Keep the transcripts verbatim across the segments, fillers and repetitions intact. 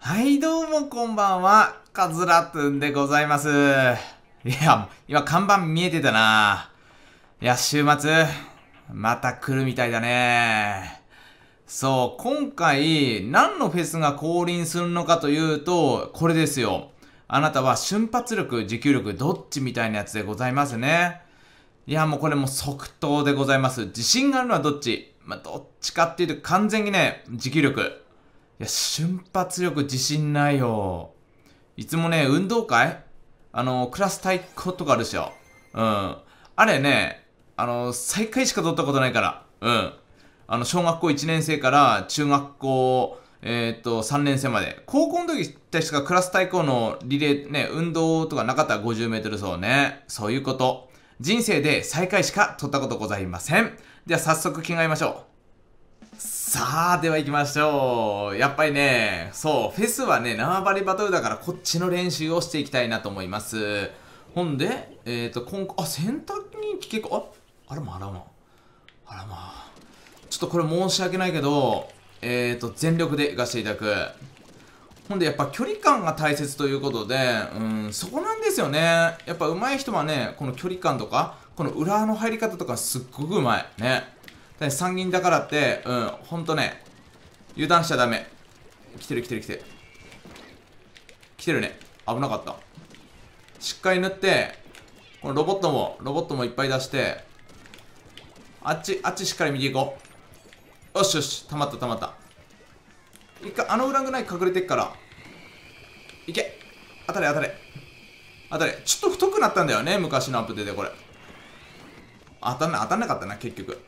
はい、どうもこんばんは。カズラトゥンでございます。いや、今看板見えてたな。いや、週末、また来るみたいだね。そう、今回、何のフェスが降臨するのかというと、これですよ。あなたは瞬発力、持久力、どっちみたいなやつでございますね。いや、もうこれも即答でございます。自信があるのはどっち？まあ、どっちかっていうと完全にね、持久力。いや、瞬発力自信ないよ。いつもね、運動会あの、クラス対抗とかあるでしょ。うん。あれね、あの、最下位しか取ったことないから。うん。あの、小学校いちねん生から中学校、えー、っと、さんねん生まで。高校の時確かクラス対抗のリレー、ね、運動とかなかったらごじゅうメートル走ね。そういうこと。人生で最下位しか取ったことございません。では早速着替えましょう。さあ、では行きましょう。やっぱりね、そう、フェスはね、縄張りバトルだからこっちの練習をしていきたいなと思います。ほんで、えっ、ー、と、今あ、洗濯に聞けあ、あらまあらまあらまあ。ちょっとこれ申し訳ないけど、えっ、ー、と、全力で行かせていただく。ほんで、やっぱ距離感が大切ということで、うん、そこなんですよね。やっぱ上手い人はね、この距離感とか、この裏の入り方とかすっごく上手い。ね。参議院だからって、うん、ほんとね、油断しちゃダメ。来てる来てる来てる。来てるね。危なかった。しっかり塗って、このロボットも、ロボットもいっぱい出して、あっち、あっちしっかり右行こう。よしよし、溜まった溜まった。一回、あの裏ぐらい隠れてっから。いけ。当たれ当たれ。当たれ。ちょっと太くなったんだよね、昔のアップデートでこれ。当たんな、当たんなかったな、結局。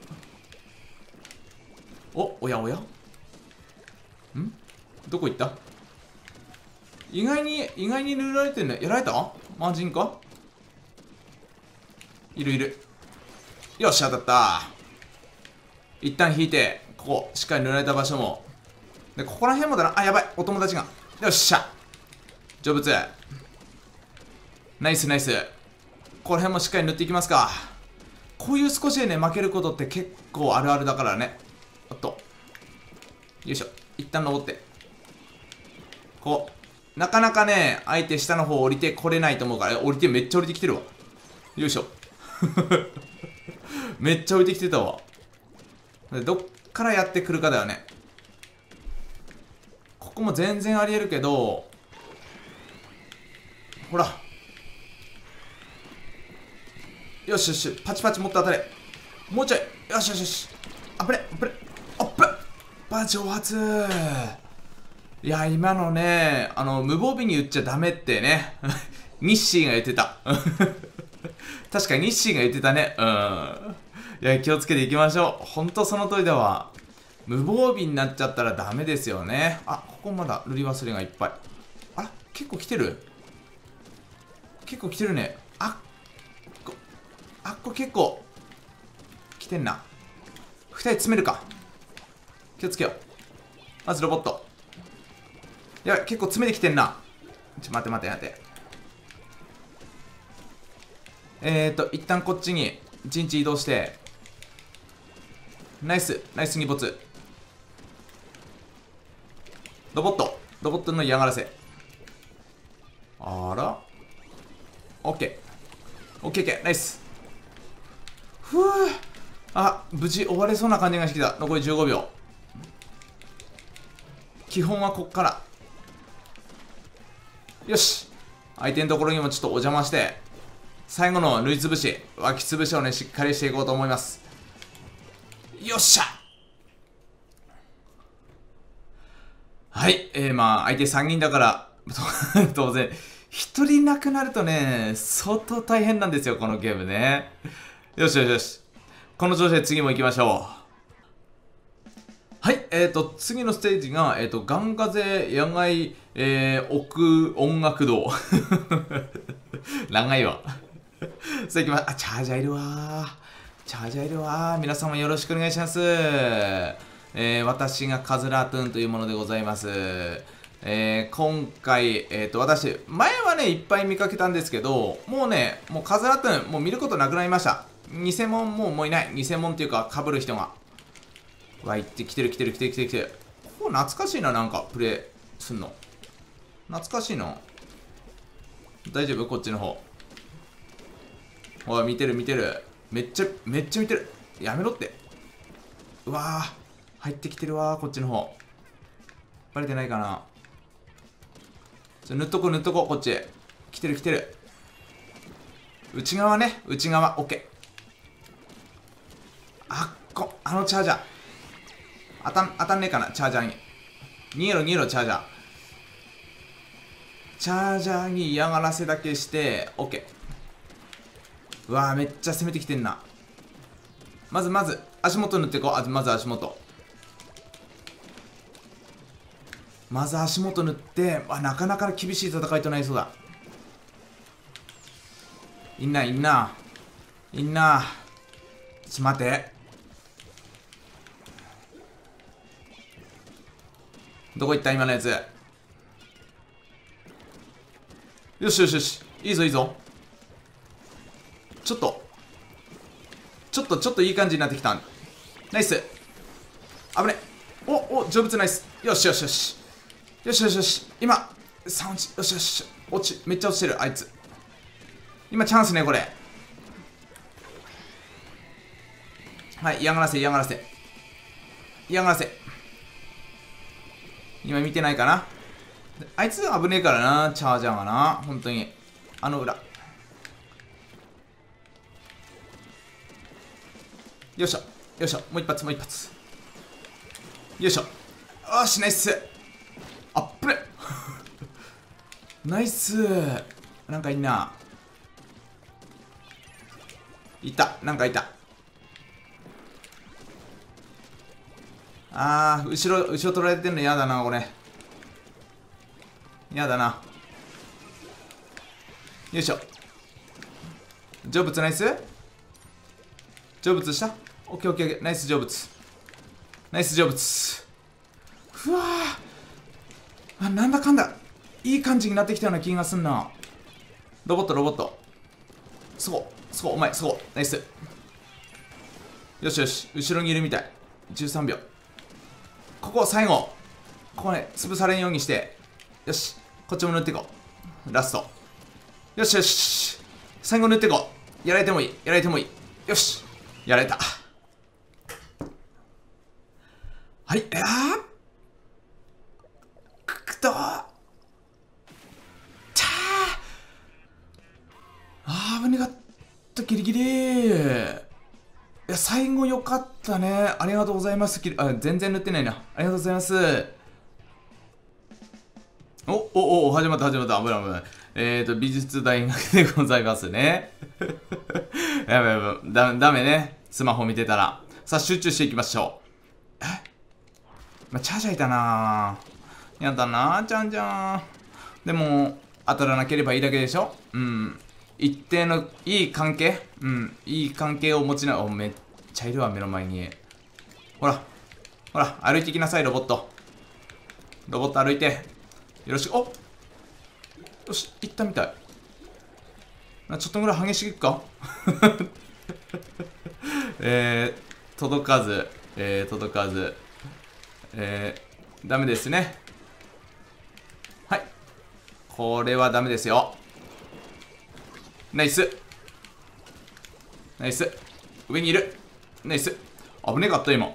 お、おやおやんどこ行った？意外に、意外に塗られてんね。やられた？マジンか？いるいる。よし、当たった。一旦引いて、ここ、しっかり塗られた場所も。で、ここら辺もだな。あ、やばい。お友達が。よっしゃ。成仏。ナイスナイス。この辺もしっかり塗っていきますか。こういう少しでね、負けることって結構あるあるだからね。おっと。よいしょ。一旦登って。こう。なかなかね、相手下の方降りてこれないと思うから、降りてめっちゃ降りてきてるわ。よいしょ。めっちゃ降りてきてたわ。どっからやってくるかだよね。ここも全然ありえるけど、ほら。よしよし、パチパチ持って当たれ。もうちょい。よしよしよし。あぶね、あぶね。あっぶっば蒸発。いや、今のね、あの、無防備に言っちゃダメってね。ニッシーが言ってた。確かにニッシーが言ってたね。うん。いや、気をつけていきましょう。ほんとその通りだわ。無防備になっちゃったらダメですよね。あ、ここまだ塗り忘れがいっぱい。あら、結構来てる？結構来てるね。あっこ、あっこ結構来てんな。二人詰めるか。気をつけよう。まずロボット。やばい、結構詰めてきてんな。ちょ、待って待って待って。えーと、一旦こっちに陣地移動して。ナイス、ナイスに没。ロボット、ロボットの嫌がらせ。あらオッケー。オッケーオッケー、ナイス。ふぅ。あ、無事終われそうな感じがしてきた。残りじゅうごびょう。基本はこっから。よし。相手のところにもちょっとお邪魔して、最後の縫いつぶし、脇つぶしをね、しっかりしていこうと思います。よっしゃ。はい。えー、まあ、相手さんにんだから、当然、ひとり亡くなるとね、相当大変なんですよ、このゲームね。よしよしよし。この調子で次も行きましょう。はい、えーと、次のステージが、えーと、ガンガゼ野外、えー、奥音楽堂。長いわ。さあ行きま、あ、チャージャーいるわー。チャージャーいるわー。皆様よろしくお願いします。えー、私がカズラートゥンというものでございます。えー、今回、えーと、私、前はね、いっぱい見かけたんですけど、もうね、もうカズラートゥン、もう見ることなくなりました。偽物もうもういない。偽物っていうか、被る人が。わいって来てる来てる来てる来てる来てる。ここ懐かしいな、なんか、プレイすんの。 懐かしいな。大丈夫？こっちの方。おい、見てる見てる。めっちゃ、めっちゃ見てる。やめろって。うわー。入ってきてるわー、こっちの方。バレてないかな。ちょ、塗っとこう、塗っとこう、こっち。来てる来てる。内側ね、内側、オッケー。あっこ、あのチャージャー。当たん、当たんねえかな、チャージャーに。逃げろ、逃げろ、チャージャー。チャージャーに嫌がらせだけして、オッケー。うわー、めっちゃ攻めてきてんな。まずまず、足元塗っていこう。あ、まず足元。まず足元塗って、あ、なかなか厳しい戦いとなりそうだ。いんな、いんな。いんな。ちょっと待て。どこ行った今のやつ。よしよしよし。いいぞいいぞ。ちょっと。ちょっと、ちょっといい感じになってきた。ナイス。危ね。お、お、成仏ナイス。よしよしよし。よしよしよし。今、さん落ち。よしよし。落ち、めっちゃ落ちてる、あいつ。今、チャンスね、これ。はい、嫌がらせ、嫌がらせ。嫌がらせ。今見てないかな。あいつ危ねえからな、チャージャーがな。本当に。あの裏。よいしょ。よいしょ。もう一発、もう一発。よいしょ。よし、ナイス。あっぶねナイス。なんかいんな。いた。なんかいた。あー、後ろ、後ろ取られてんの嫌だな、これ。嫌だな。よいしょ。成仏ナイス。成仏した。オッケーオッケー。ナイス成仏。ナイス成仏。ふわー。あ、なんだかんだ。いい感じになってきたような気がすんな。ロボット、ロボット。そこ、そこ、お前、そこ。ナイス。よしよし。後ろにいるみたい。じゅうさんびょう。ここ、最後。ここね、潰されんようにして。よし。こっちも塗っていこう。ラスト。よしよし。最後塗っていこう。やられてもいい。やられてもいい。よし。やられた。はい。あーくくとー。ちゃー。あー、危ねかった。ギリギリー。いや、最後良かったね。ありがとうございます。あ、全然塗ってないな。ありがとうございます。お、お、お、始まった、始まった。危ない危ない。えーと、美術大学でございますね。やばいやばい。だ、ダメね。スマホ見てたら。さあ、集中していきましょう。えまあ、チャージャーいたなぁ。やだなぁ、ちゃんちゃん。でも、当たらなければいいだけでしょ。うん。一定のいい関係うん。いい関係を持ちな、お、めっちゃいるわ、目の前に。ほら。ほら、歩いてきなさい、ロボット。ロボット歩いて。よろしく。およし、行ったみたい。ちょっとぐらい激しくいくかえー、届かず。えー、届かず。えー、ダメですね。はい。これはダメですよ。ナイス。ナイス。上にいる。ナイス。危ねかった、今。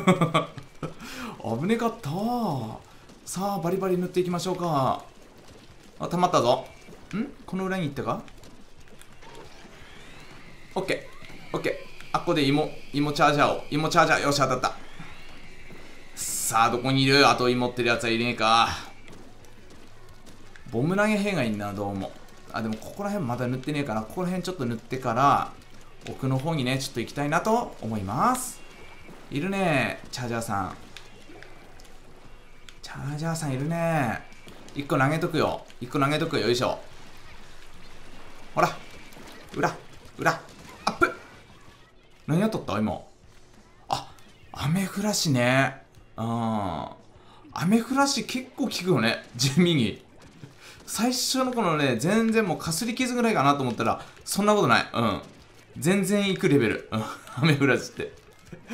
危ねかった。さあ、バリバリ塗っていきましょうか。あ、溜まったぞ。んこの裏に行ったか？オッケー。オッケー。あっこで芋、芋チャージャーを。芋チャージャー。よし、当たった。さあ、どこにいる？あと芋ってるやつはいねえか。ボム投げ兵がいんな、どうも。あ、でもここら辺まだ塗ってねえから、ここら辺ちょっと塗ってから、奥の方にね、ちょっと行きたいなと思います。いるね、チャージャーさん。チャージャーさんいるね。一個投げとくよ。一個投げとくよ。よいしょ。ほら。裏。裏。アップ。何やっとった今。あ、アメフラシね。うん。アメフラシ結構効くよね。地味に。最初の頃ね、全然もうかすり傷ぐらいかなと思ったら、そんなことない。うん。全然いくレベル。うん。アメフラシって。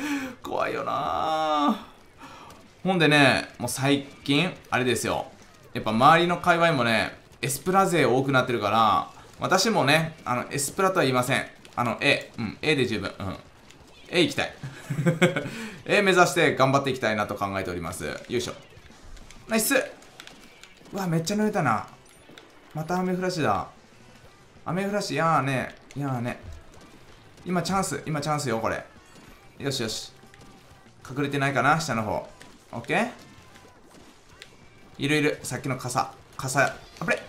怖いよなぁ。ほんでね、もう最近、あれですよ。 やっぱ周りの界隈もね、エスプラ勢多くなってるから、私もね、あの、エスプラとは言いません。あの、A。うん、A で十分。うん。A 行きたい。A 目指して頑張っていきたいなと考えております。よいしょ。ナイス。うわ、めっちゃ濡れたな。また雨フラッシュだ。雨フラッシュ、やーね。やーね。今チャンス。今チャンスよ、これ。よしよし。隠れてないかな、下の方。オッケー。いるいる。さっきの傘。傘。あぶれ。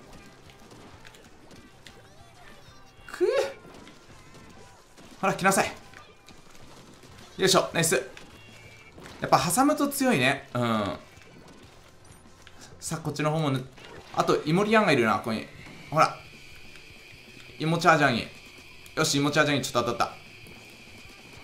くぅ。ほら、来なさい。よいしょ。ナイス。やっぱ挟むと強いね。うん。さあ、こっちの方もね。あと、イモリアンがいるな、ここに。ほら。イモチャージャーに。よし、イモチャージャーにちょっと当たった。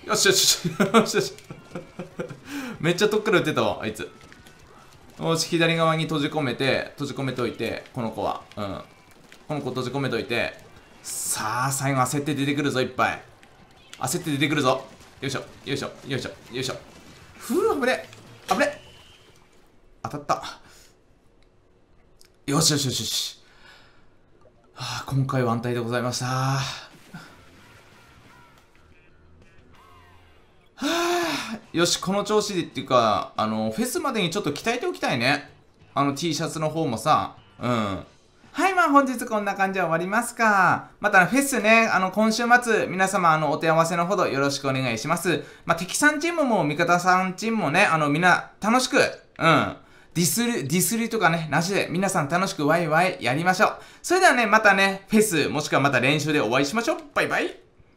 よしよしよしよし。めっちゃ遠くから撃ってたわ、あいつ。よし、左側に閉じ込めて、閉じ込めといて、この子は。うん。この子閉じ込めといて。さあ、最後焦って出てくるぞ、いっぱい。焦って出てくるぞ。よいしょ、よいしょ、よいしょ、よいしょ。ふう、危ね。危ね。当たった。よしよしよしよし。はあ、今回は安泰でございました。はあ、よし、この調子でっていうか、あの、フェスまでにちょっと鍛えておきたいね。あの T シャツの方もさ、うん。はい、まあ本日こんな感じで終わりますか。またフェスね、あの今週末、皆様あのお手合わせのほどよろしくお願いします。まあ敵さんチームも味方さんチームもね、あのみんな楽しく、うん。ディスる、ディスりとかね、なしで皆さん楽しくワイワイやりましょう。それではね、またね、フェスもしくはまた練習でお会いしましょう。バイバイ。